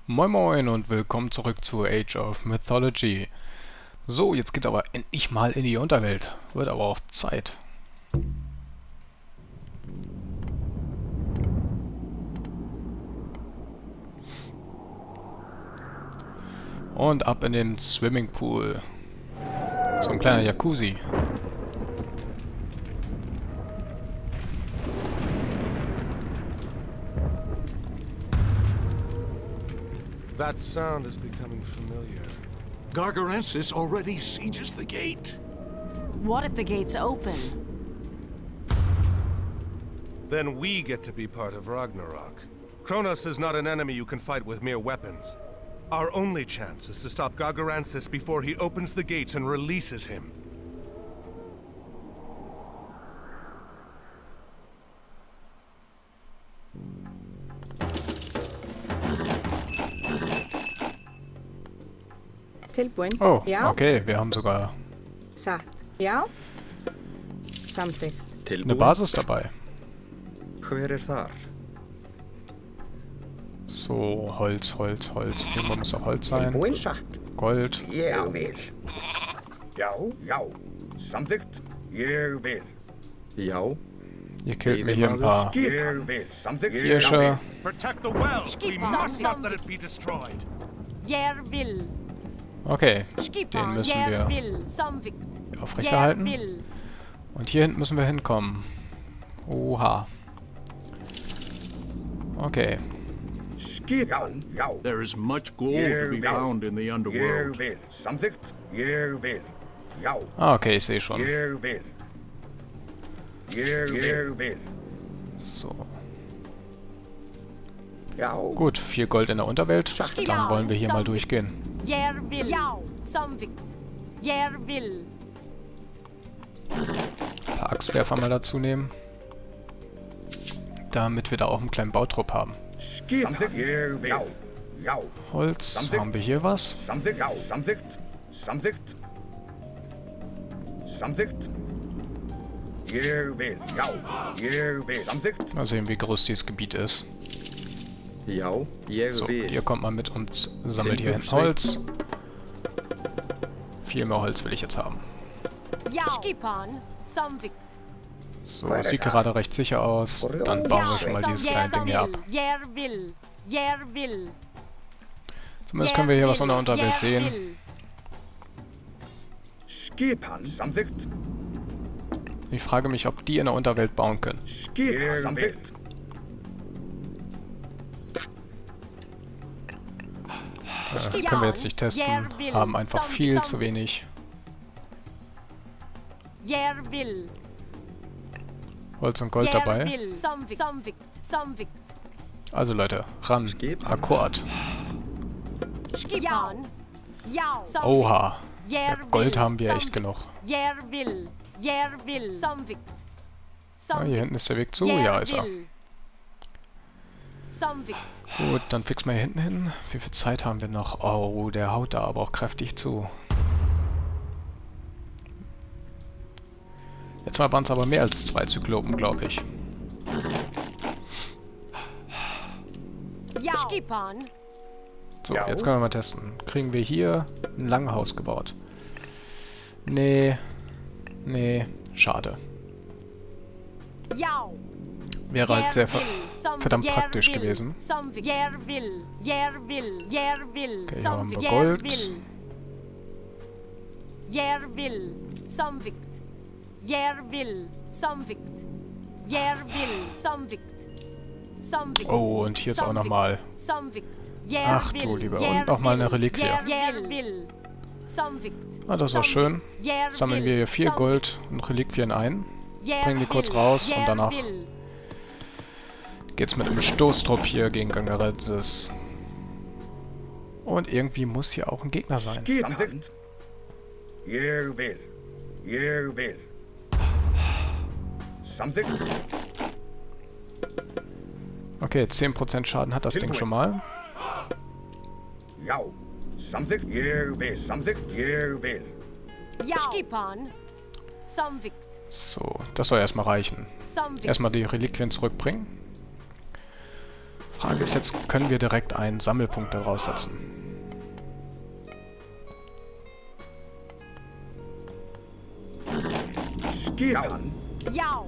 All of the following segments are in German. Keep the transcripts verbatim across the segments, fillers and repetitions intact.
Moin Moin und willkommen zurück zu Age of Mythology. So, jetzt geht's aber endlich mal in die Unterwelt. Wird aber auch Zeit. Und ab in den Swimmingpool. So ein kleiner Jacuzzi. That sound is becoming familiar. Gargarensis already sieges the gate. What if the gates open? Then we get to be part of Ragnarok. Kronos is not an enemy you can fight with mere weapons. Our only chance is to stop Gargarensis before he opens the gates and releases him. Tilbúin. Oh, Já. okay, wir haben sogar Satt. Já. Samþykkt. eine Tilbúin? Basis dabei. Hver er þar? So, Holz, Holz, Holz. Irgendwo muss auch Holz sein. Tilbúin satt. Gold. Ég vil. Já, já. Samþykkt. Ég vil. Já, Ihr killt mir hier ein paar Ég vil. Samþykkt. Hirsche. Protect the well! Skip We must not some- let it be destroyed! Jer will. Okay, den Skipper. müssen Jer wir will. Samvikt. aufrechterhalten. Jer will. Und hier hinten müssen wir hinkommen. Oha. Okay. Skip. Já, já. There is much gold to be found in the Ég underworld. vil. Samþykkt. Ég vil. Já. Ah, okay, ich sehe schon. Ég vil. Ég vil. vil. So. Já. Gut, viel Gold in der Unterwelt. Dann wollen wir hier mal durchgehen. Jer will. Ja. Samvikt. Jer will. Ein paar Axtwerfer mal dazu nehmen. Damit wir da auch einen kleinen Bautrupp haben. Skip. Samþykkt. Ég vil. Já. Já. Holz, haben wir hier was? Samþykkt. Já. Samþykkt. Samþykkt. Samþykkt. Ég vil. Já. Ég vil. Samþykkt. Mal sehen, wie groß dieses Gebiet ist. já, ég So, vil. ihr kommt mal mit und sammelt hier hinten Holz. Viel mehr Holz will ich jetzt haben. Ja. Skippan. Samvikt. So, sieht gerade recht sicher aus. Dann bauen wir schon mal dieses kleine Ding hier ab. Jer will. Jer will. Zumindest können wir hier was in der Unterwelt sehen. Skipan. Samþykkt. Ich frage mich, ob die in der Unterwelt bauen können. Skip. Samþykkt. Äh, können wir jetzt nicht testen. Haben einfach viel zu wenig Jer will. Holz und Gold dabei. Samvikt. Samvikt. Samvikt. Also Leute, ran. Akkord. Skippan. Ja. Oha. Jer Gold will. haben wir echt Samvikt. genug. Jer will. Jer will. Samvikt. Ah, hier hinten ist der Weg zu. Ja, ist er. Samvikt. Gut, dann fix mal hier hinten hin. Wie viel Zeit haben wir noch? Oh, der haut da aber auch kräftig zu. Jetzt mal waren es aber mehr als zwei Zyklopen, glaube ich. Ja. Skippan. So, Ja. jetzt können wir mal testen. Kriegen wir hier ein Langhaus gebaut? Nee. Nee. Schade. Ja. Wäre halt sehr ver verdammt Jer praktisch will. gewesen. Samvikt. Jer will. Jer will. Jer will. Okay, hier haben wir Samvikt. Gold. Jer will. Jer will. Samvikt. Jer will. Samvikt. Jer will. Samvikt. Samvikt. Oh, und hier ist auch nochmal. Samvikt. Jer Ach du will. lieber. Jer Und nochmal eine will. Reliquie. Jer will. Samvikt. Ah, das war schön. Jer Sammeln will. wir hier vier Samvikt. Gold und Reliquien ein. Jer bringen die kurz will. raus und Jer danach will. Geht's mit einem Stoßtrupp hier gegen Gargarensis. Und irgendwie muss hier auch ein Gegner sein. Skip. Samþykkt. Ég vil. Ég vil. Samþykkt. Okay, zehn Prozent Schaden hat das Ding schon mal. Já. Samþykkt. Ég vil. Samþykkt. Ég vil. Ja. Skippan. Samvikt. So, das soll erstmal reichen. Samvikt. Erstmal die Reliquien zurückbringen. Frage ist jetzt, können wir direkt einen Sammelpunkt daraus setzen? Skipan. Yao.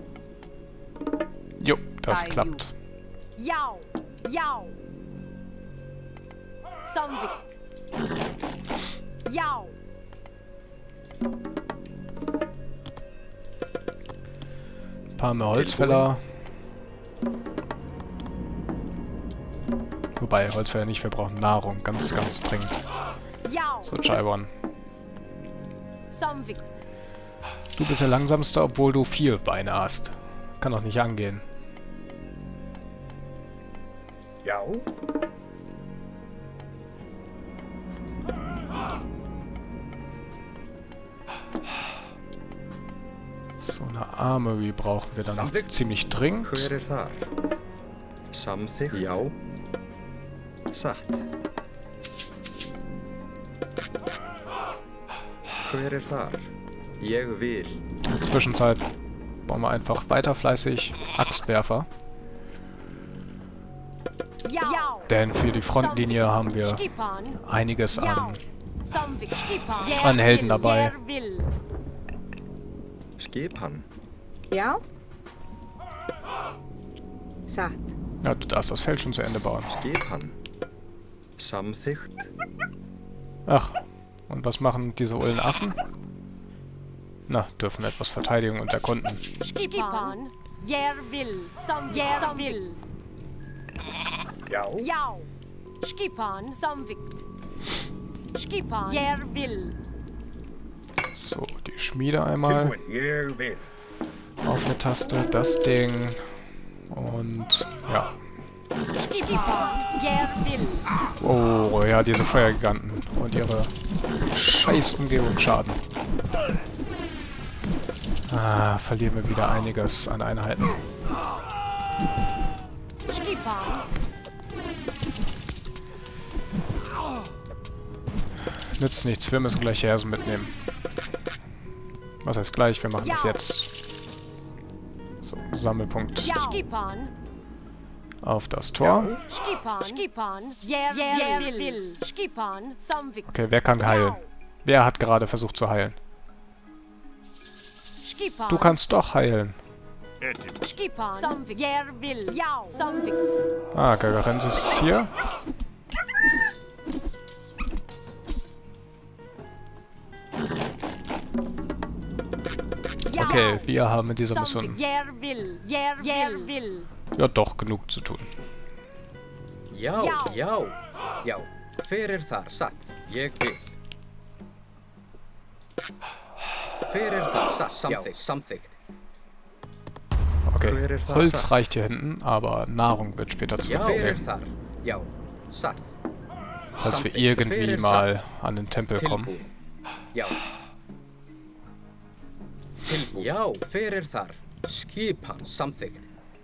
Jo, das Ai, klappt. Yao. Yao. Samvikt. Yao. Ein paar mehr Holzfäller. Wobei, Holzfäller nicht, wir brauchen Nahrung. Ganz, ganz dringend. Yao. So, Jaibon. Samvikt. Du bist der Langsamste, obwohl du vier Beine hast. Kann doch nicht angehen. Jau. So eine Armory brauchen wir dann noch Samþykkt. ziemlich dringend. Hver er þar? Samþykkt? Já. Satt. Hver er þar? Ég vil. In der Zwischenzeit bauen wir einfach weiter fleißig Axtwerfer. Yao. Denn für die Frontlinie haben wir Skipan. einiges Yao. an... Samvikt. Skipan. An Helden dabei. Yer will. Skipan. Já. Satt. Ja, du darfst das Feld schon zu Ende bauen. Skipan. Samþykkt. Ach, und was machen diese ollen Affen? Na, dürfen etwas Verteidigung unterkunden. Skipan. Yer will. Sam Yer will. Jau. Yao. Skipan. Samvikt. Skipan. Yer will. So, die Schmiede einmal Tilbúin. Ég vil. auf eine Taste, das Ding und ja. Skipan. Yer will. Oh, ja, diese Feuergiganten und ihre scheiß Umgebungsschaden. Ah, verlieren wir wieder einiges an Einheiten. Skipan. Nützt nichts, wir müssen gleich Hersen mitnehmen. Was heißt gleich? Wir machen das jetzt. So, Sammelpunkt Skipan. auf das Tor. Skipan. Skipan. Yer Yer will. Skipan. Samvikt. Okay, wer kann heilen? Wer hat gerade versucht zu heilen? Skipan. Du kannst doch heilen. Skipan. Samvikt. Yer will. Yao. Samvikt. Ah, Gagarensis ist hier. Okay, wir haben in dieser Mission Yer will. Yer Yer will. ja doch genug zu tun. Já, já, já. Hver er þar? Satt. Ég vil. Hver er þar? Satt. Samþykkt. Samþykkt. Okay, Holz reicht hier hinten, aber Nahrung wird später zu Já, hver er Problem, þar? Já. Satt. falls wir Samþykkt. irgendwie Hver er mal satt? an den Tempel kommen. Tilbúin. Já. Tilbúin. Já, hver er þar? Skipan. Samþykkt.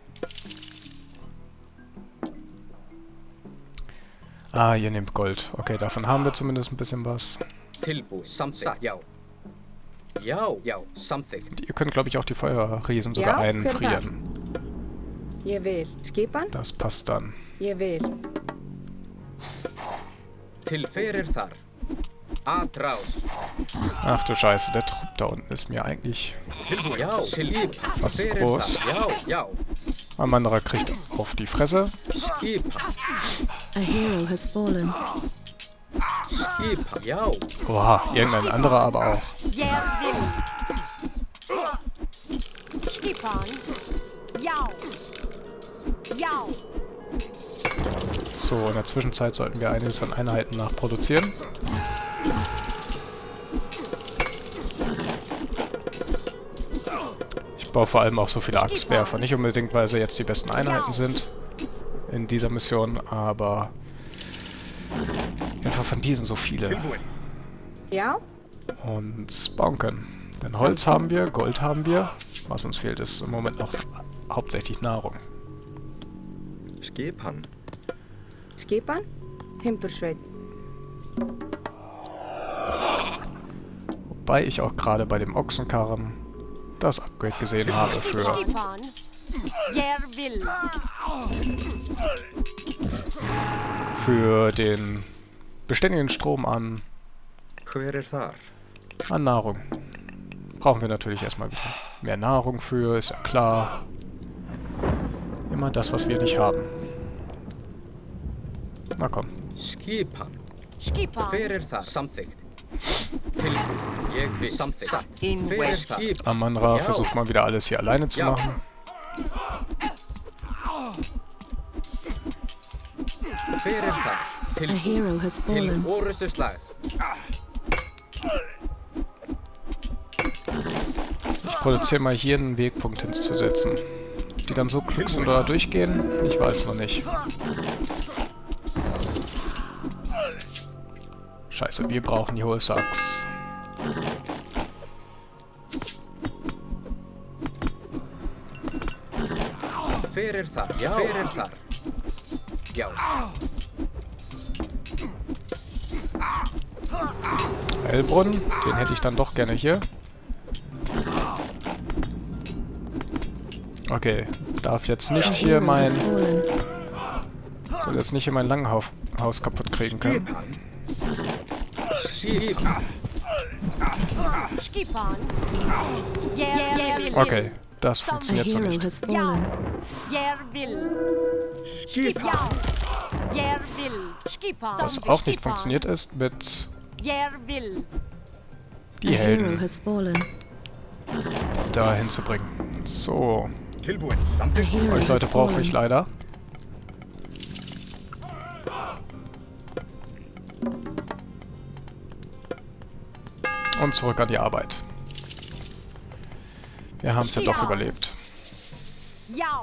Ah, ihr nehmt Gold. Okay, davon haben wir zumindest ein bisschen was. Tilbúin. Samþykkt. Já. Já, já. Samþykkt. Und ihr könnt, glaube ich, auch die Feuerriesen sogar Ja, einfrieren. Ég vil. Skipan. Das passt dann. Ég vil. Til hver er þar? Atrás. Ach du Scheiße, der Trupp da unten ist mir eigentlich... Já, Skipan. Was ist Hver er groß? þar? Já, já. Ein anderer kriegt auf die Fresse. Skipan. A hero has fallen. Skipan. Já. Oha, irgendein anderer aber auch. Yer will. Skipan. Yao. Yao. So, in der Zwischenzeit sollten wir einiges an Einheiten nachproduzieren. Ich baue vor allem auch so viele Axtwerfer. Nicht unbedingt, weil sie jetzt die besten Einheiten sind in dieser Mission, aber einfach von diesen so viele Já. uns bauen können. Denn Holz haben wir, Gold haben wir. Was uns fehlt, ist im Moment noch hauptsächlich Nahrung. Skipan. Skipan. Timbursveit. Wobei ich auch gerade bei dem Ochsenkarren das Upgrade gesehen habe für Skipan. Yer will. Für den beständigen Strom an, Hver er þar? an Nahrung. Brauchen wir natürlich erstmal wieder mehr Nahrung für, ist ja klar. Immer das, was wir nicht haben. Na komm. Skipan. Skipan. Hver er þar? Samþykkt. Tilbúin. Ég vil. Samþykkt. Satt. In Hver er west. skip? Amanra Já. versucht mal wieder alles hier alleine zu Ja. machen. Hver er þar? A Til, hero has til fallen. orustu slag. Ich produziere mal hier einen Wegpunkt hinzusetzen. Die dann so klug sind oder durchgehen? Ich weiß noch nicht. Scheiße, wir brauchen die Holsachs. Hver er þar? Já. Hver er þar? Já. Hellbrunn, den hätte ich dann doch gerne hier. Okay, darf jetzt nicht A hier hero has mein... fallen. Soll jetzt nicht hier mein Langhaus Haus kaputt kriegen können. Skip. Skipan. Yer will. Okay, das A funktioniert so hero nicht. has fallen. Yer will. Skip. Ja. Yer will. Skipan. Was auch nicht Skipan. funktioniert ist mit Yer will. die A hero Helden has fallen. da hinzubringen. So, Tilbúin. A Samþykkt. hero euch has Leute brauche ich fallen. leider. Und zurück an die Arbeit. Wir haben es ja doch Ja. überlebt. Ja.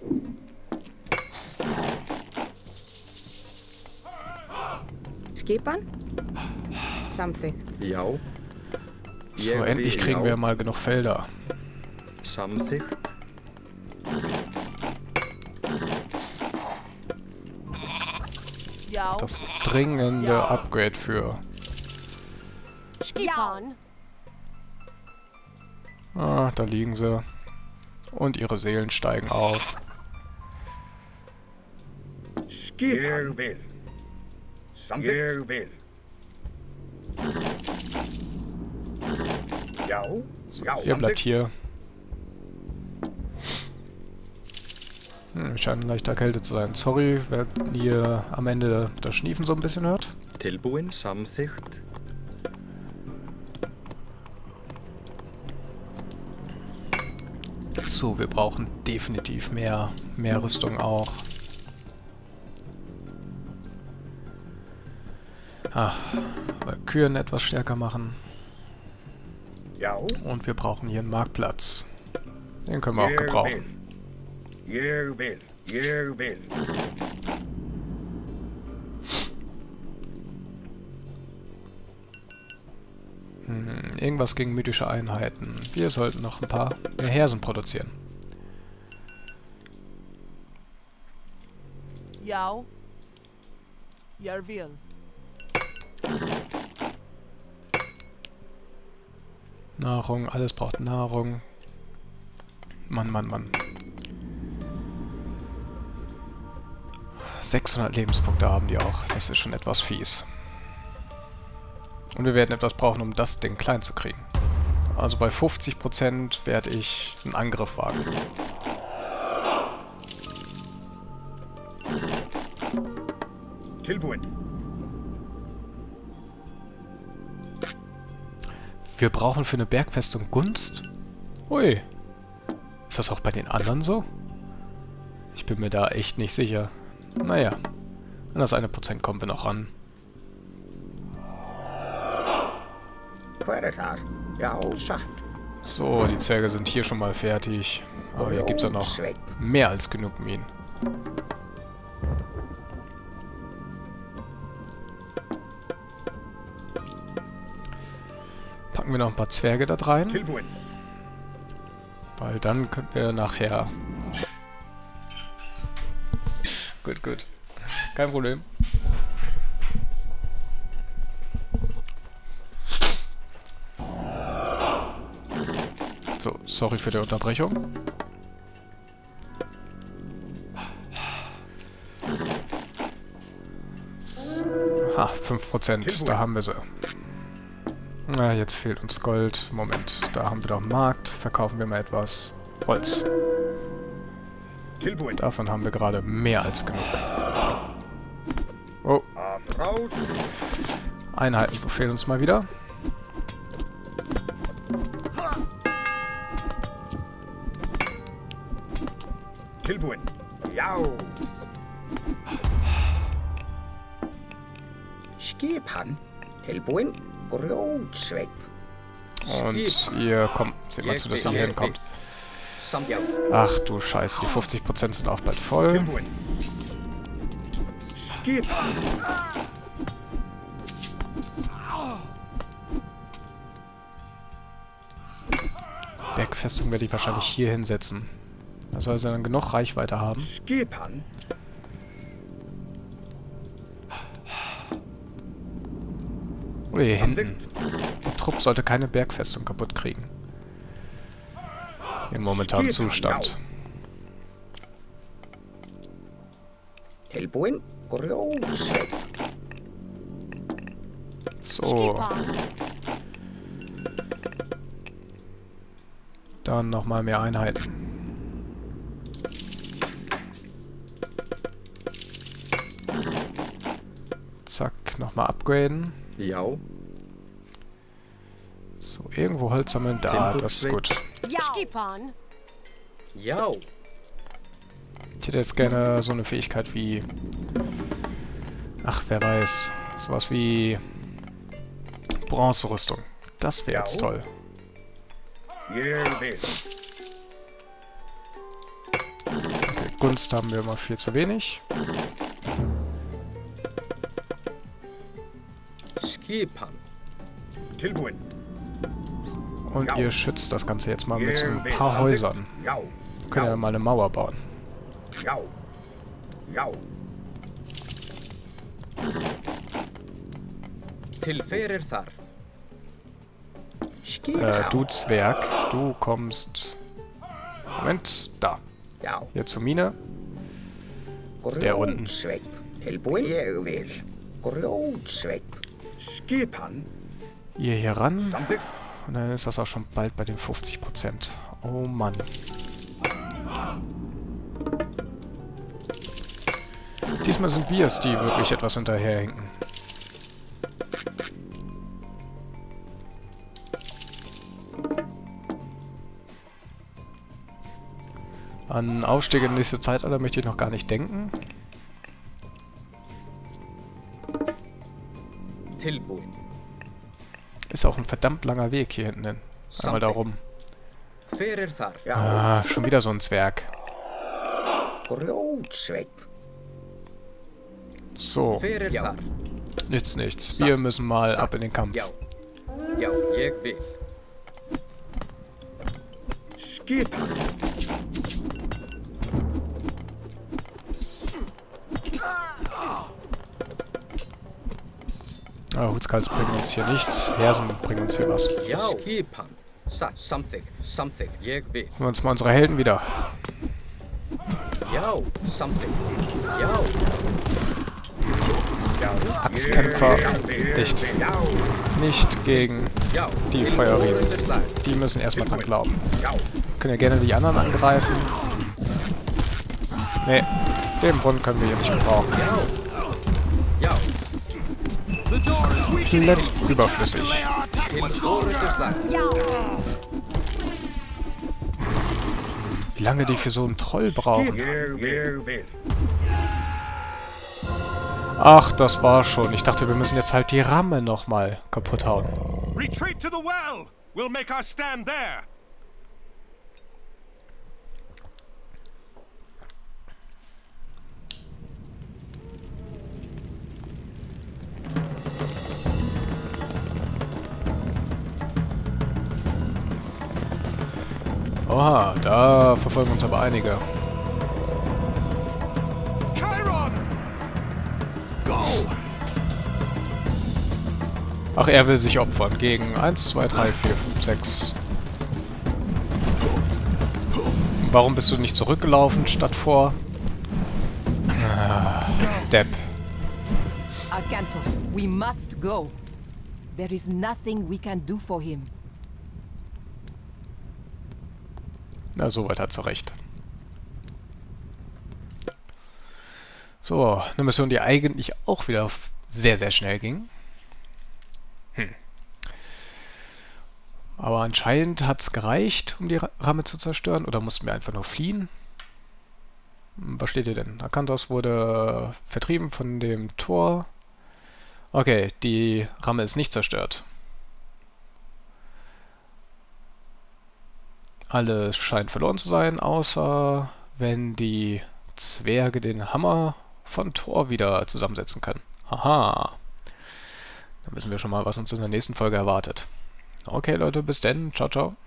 Skipan? Samþykkt. Já. So, Ég endlich vil, kriegen já. wir mal genug Felder. Samþykkt. Ja. Das dringende Upgrade für... Skipan. Ah, da liegen sie. Und ihre Seelen steigen auf. Ég vil. Samþykkt. Ég vil. Já. So, Já, ihr bleibt samþykkt. hier. Hm, scheint leicht erkältet zu sein. Sorry, wenn ihr am Ende das Schniefen so ein bisschen hört. Tilbúin. Samþykkt. So, wir brauchen definitiv mehr, mehr Rüstung auch. Ah, weil Kühen etwas stärker machen. Já. Und wir brauchen hier einen Marktplatz. Den können wir auch Ég gebrauchen. vil. Ég vil. Ég vil. Hm, irgendwas gegen mythische Einheiten. Wir sollten noch ein paar mehr Hersen produzieren. Ja. Yer will. Nahrung, alles braucht Nahrung. Mann, Mann, Mann. sechshundert Lebenspunkte haben die auch. Das ist schon etwas fies. Und wir werden etwas brauchen, um das Ding klein zu kriegen. Also bei fünfzig Prozent werde ich einen Angriff wagen. Tilbúin. Wir brauchen für eine Bergfestung Gunst? Ui. Ist das auch bei den anderen so? Ich bin mir da echt nicht sicher. Naja. An das eine Prozent kommen wir noch ran. Hver er þar? Já, satt. So, die Zwerge sind hier schon mal fertig. Aber hier gibt es ja noch mehr als genug Minen. Packen wir noch ein paar Zwerge da rein. Tilbúin. Weil dann können wir nachher... Gut, gut. Kein Problem. So, sorry für die Unterbrechung. Ha, fünf Prozent, da haben wir sie. Na, jetzt fehlt uns Gold. Moment, da haben wir doch einen Markt. Verkaufen wir mal etwas Holz. Davon haben wir gerade mehr als genug. Oh. Einheiten befehlen uns mal wieder. Und ihr kommt, seht mal zu, dass ihr hier hinkommt. Ach du Scheiße, die fünfzig Prozent sind auch bald voll. Bergfestung werde ich wahrscheinlich hier hinsetzen. Da soll sie dann genug Reichweite haben. Oder hier hinten. Der Trupp sollte keine Bergfestung kaputt kriegen. Im momentanen Zustand. So. Dann nochmal mehr Einheiten. Zack, nochmal upgraden. Ja. So, irgendwo Holz sammeln. Da, das ist gut. Ja. Ich hätte jetzt gerne so eine Fähigkeit wie... Ach, wer weiß. Sowas wie... Bronzerüstung. Das wäre jetzt toll. Okay, Gunst haben wir immer viel zu wenig. Und ihr schützt das Ganze jetzt mal mit so ein paar Häusern. Wir können ja mal eine Mauer bauen. Äh, du Zwerg, du kommst... Moment, da. Hier zur Mine. Also der unten. Ihr hier ran. Und dann ist das auch schon bald bei den fünfzig Prozent. Oh Mann. Diesmal sind wir es, die wirklich etwas hinterherhinken. An Aufstieg in nächste Zeitalter möchte ich noch gar nicht denken. Ist auch ein verdammt langer Weg hier hinten hin. Einmal da rum. Ah, schon wieder so ein Zwerg. So. Nichts, nichts. Wir müssen mal ab in den Kampf. Ah, Hutskals bringen uns hier nichts. Hersen bringen uns hier was. Holen wir uns mal unsere Helden wieder. Axtkämpfer. Nicht. Nicht gegen die Feuerriesen. Die müssen erstmal dran glauben. Wir können ja gerne die anderen angreifen. Nee, den Brunnen können wir hier nicht gebrauchen. Komplett überflüssig. Wie lange die für so einen Troll brauchen. Ach, das war schon. Ich dachte, wir müssen jetzt halt die Ramme nochmal kaputt hauen. Retreat to the well. We'll make our stand there. Oha, da verfolgen uns aber einige. Ach, er will sich opfern gegen eins, zwei, drei, vier, fünf, sechs. Warum bist du nicht zurückgelaufen statt vor? Ah, Depp. Akantos, we must go. There is nothing we can do for him. Na, soweit hat sie recht. So, eine Mission, die eigentlich auch wieder sehr, sehr schnell ging. Hm. Aber anscheinend hat es gereicht, um die Ramme zu zerstören. Oder mussten wir einfach nur fliehen? Was steht hier denn? Akantos wurde vertrieben von dem Tor. Okay, die Ramme ist nicht zerstört. Alles scheint verloren zu sein, außer wenn die Zwerge den Hammer von Thor wieder zusammensetzen können. Haha. Dann wissen wir schon mal, was uns in der nächsten Folge erwartet. Okay, Leute, bis dann. Ciao, ciao.